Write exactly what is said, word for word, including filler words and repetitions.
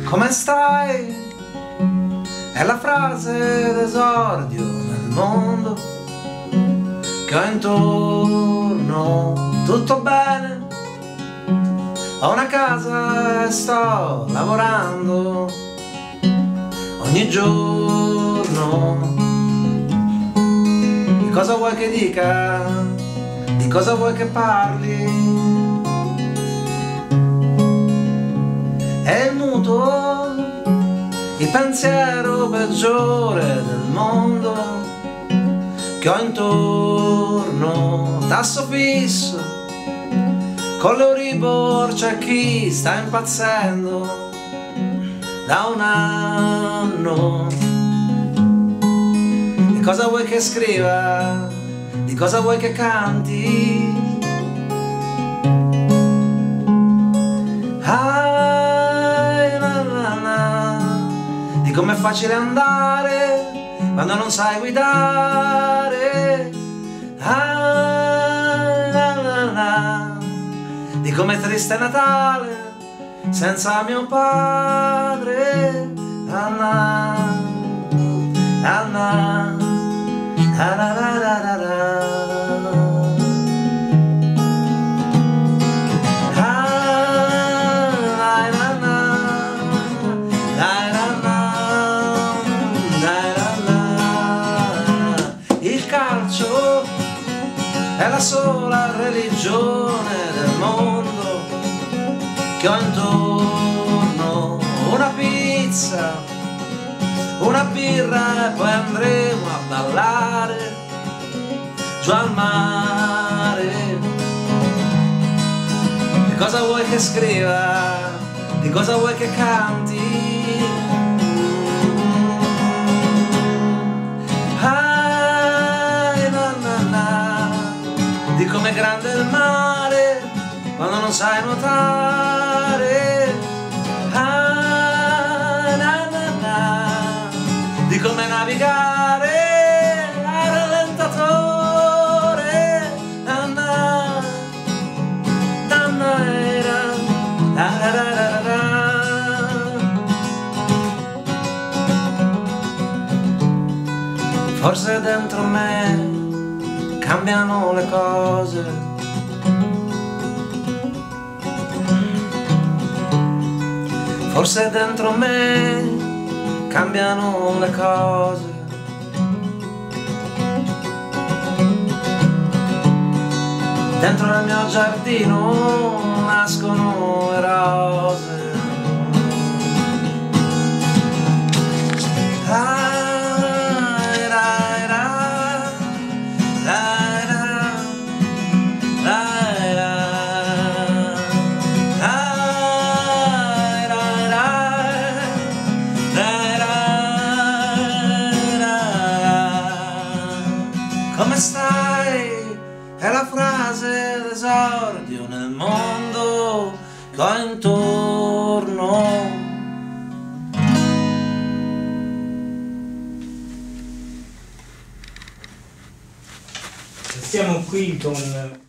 Come stai? È la frase d'esordio nel mondo che ho intorno. Tutto bene? Ho una casa e sto lavorando ogni giorno. Di cosa vuoi che dica? Di cosa vuoi che parli? È il mutuo, il pensiero peggiore del mondo che ho intorno. Tasso fisso, con l'Euribor c'è chi sta impazzendo da un anno. Di cosa vuoi che scriva? Di cosa vuoi che canti? Com'è facile andare quando non sai guidare. Ah, la, la, la. Di com'è triste Natale senza mio padre. Anna, Anna, la, la, la, la, la, la. È la sola religione del mondo che ho intorno. Una pizza, una birra e poi andremo a ballare giù al mare. Di cosa vuoi che scriva? Di cosa vuoi che canti? Di com'è grande il mare quando non sai nuotare. Ah, na, na, na. Di com'è navigare a rallentatore. Na, na, na, na, era, la, la, la, la, la. Forse dentro me cambiano le cose, forse dentro me cambiano le cose. Dentro nel mio giardino nascono le rose. Ah, come stai? È la frase d'esordio nel mondo che ho intorno. Siamo qui con